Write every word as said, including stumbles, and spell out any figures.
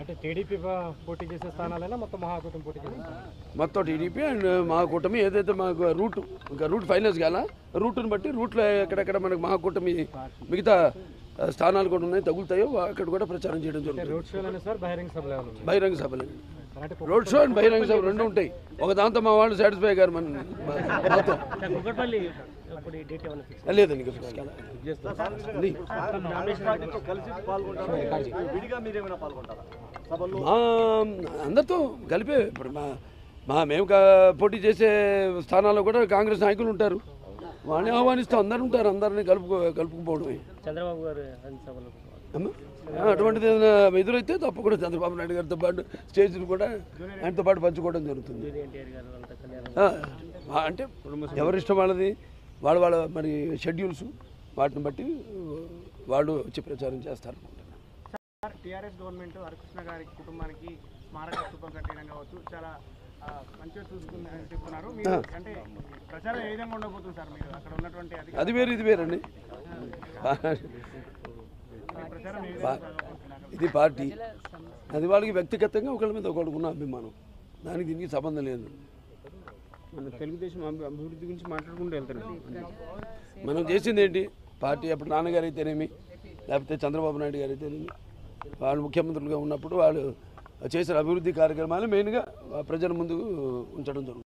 అంటే టీడీపీ పోటీ చేసే స్థానాలైనా మొత్తం మహాకూటమి పోటీ చేసే మొత్తం టీడీపీ అండ్ మహాకూటమి ఏదైతే మాకు రూట్ ఇంకా రూట్ ఫైనల్స్ కాల రూట్ని బట్టి రూట్లో ఎక్కడెక్కడ మనకు మహాకూటమి మిగతా స్థానాలు కూడా ఉన్నాయి తగులుతాయో అక్కడ కూడా ప్రచారం చేయడం జరుగుతుంది. రోడ్ షోలోనే సార్ బహిరంగ సభలు బహిరంగ సభలు రోడ్ షో అండ్ బహిరంగ సభ రెండు ఉంటాయి. ఒక దాంతో మా వాళ్ళు సాటిస్ఫై గారు మన మొత్తం లేదండి మా అందరితో కలిపే ఇప్పుడు మా మా మేము పోటీ చేసే స్థానాల్లో కూడా కాంగ్రెస్ నాయకులు ఉంటారు, వాళ్ళని ఆహ్వానిస్తూ అందరు ఉంటారు, అందరినీ కలుపుకో కలుపుకుపోవడమే. చంద్రబాబు గారు అటువంటిది ఏదైనా ఎదురైతే తప్పకుండా చంద్రబాబు నాయుడు గారితో పాటు స్టేజ్ని కూడా ఆయనతో పాటు పంచుకోవడం జరుగుతుంది. అంటే ఎవరిష్టం వాళ్ళది, వాళ్ళ వాళ్ళ మరి షెడ్యూల్స్ వాటిని బట్టి వాళ్ళు వచ్చి ప్రచారం చేస్తారు. టీఆర్ఎస్ గవర్నమెంట్ హరికృష్ణ గారి కుటుంబానికి స్మారక స్థూపం కట్టడం కావచ్చు చాలా మంచిగా చూసుకుందని చెప్తున్నారు. మీరు అంటే ప్రచారం ఏ విధంగా ఉండబోతుంది సార్? మీరు అక్కడ ఉన్నటువంటి అది వేరు ఇది వేరండి. ఇది పార్టీ, అది వాళ్ళకి వ్యక్తిగతంగా ఒకళ్ళ మీద ఒకళ్ళకు ఉన్న అభిమానం, దానికి దీనికి సంబంధం లేదు. మన తెలుగుదేశం అభివృద్ధి గురించి మాట్లాడుకుంటూ వెళ్తారు. మనం చేసింది ఏంటి? పార్టీ అప్పుడు నాన్నగారు అయితేనేమి, లేకపోతే చంద్రబాబు నాయుడు గారు అయితేనేమి, వాళ్ళు ముఖ్యమంత్రులుగా ఉన్నప్పుడు వాళ్ళు చేసిన అభివృద్ధి కార్యక్రమాలు మెయిన్గా ప్రజల ముందు ఉంచడం జరుగుతుంది.